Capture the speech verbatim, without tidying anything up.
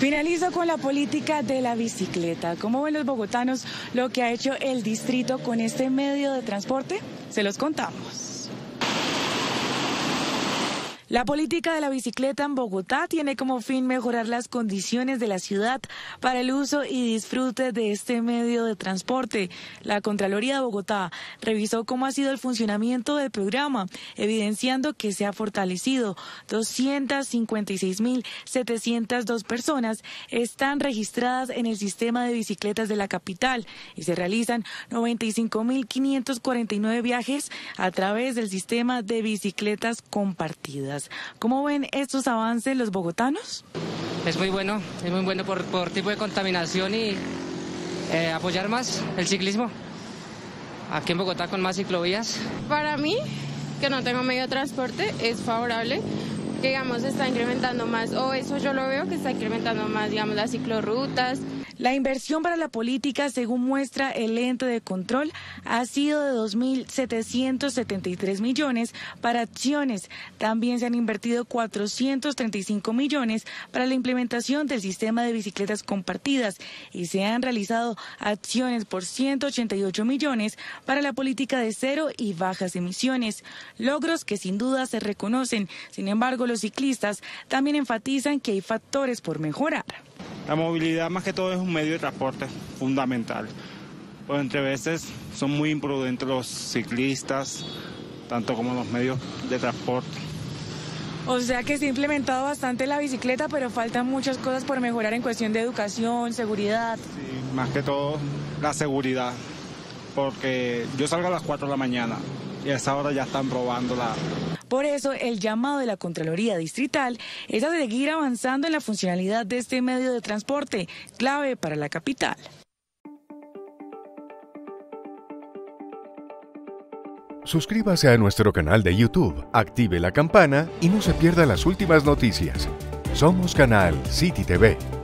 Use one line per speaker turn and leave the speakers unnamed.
Finalizo con la política de la bicicleta. ¿Cómo ven los bogotanos lo que ha hecho el distrito con este medio de transporte? Se los contamos. La política de la bicicleta en Bogotá tiene como fin mejorar las condiciones de la ciudad para el uso y disfrute de este medio de transporte. La Contraloría de Bogotá revisó cómo ha sido el funcionamiento del programa, evidenciando que se ha fortalecido. doscientas cincuenta y seis mil setecientas dos personas están registradas en el sistema de bicicletas de la capital y se realizan noventa y cinco mil quinientos cuarenta y nueve viajes a través del sistema de bicicletas compartidas. ¿Cómo ven estos avances los bogotanos?
Es muy bueno, es muy bueno por, por tipo de contaminación y eh, apoyar más el ciclismo. Aquí en Bogotá con más ciclovías.
Para mí, que no tengo medio de transporte, es favorable que, digamos, se está incrementando más, o eso yo lo veo, que está incrementando más, digamos, las ciclorrutas.
La inversión para la política, según muestra el ente de control, ha sido de dos mil setecientos setenta y tres millones para acciones. También se han invertido cuatrocientos treinta y cinco millones para la implementación del sistema de bicicletas compartidas y se han realizado acciones por ciento ochenta y ocho millones para la política de cero y bajas emisiones. Logros que sin duda se reconocen. Sin embargo, los ciclistas también enfatizan que hay factores por mejorar.
La movilidad más que todo es un medio de transporte fundamental. Pues entre veces son muy imprudentes los ciclistas, tanto como los medios de transporte.
O sea que se ha implementado bastante la bicicleta, pero faltan muchas cosas por mejorar en cuestión de educación, seguridad.
Sí, más que todo la seguridad, porque yo salgo a las cuatro de la mañana y a esa hora ya están probando la...
Por eso, el llamado de la Contraloría Distrital es a seguir avanzando en la funcionalidad de este medio de transporte, clave para la capital.
Suscríbase a nuestro canal de YouTube, active la campana y no se pierda las últimas noticias. Somos Canal City T V.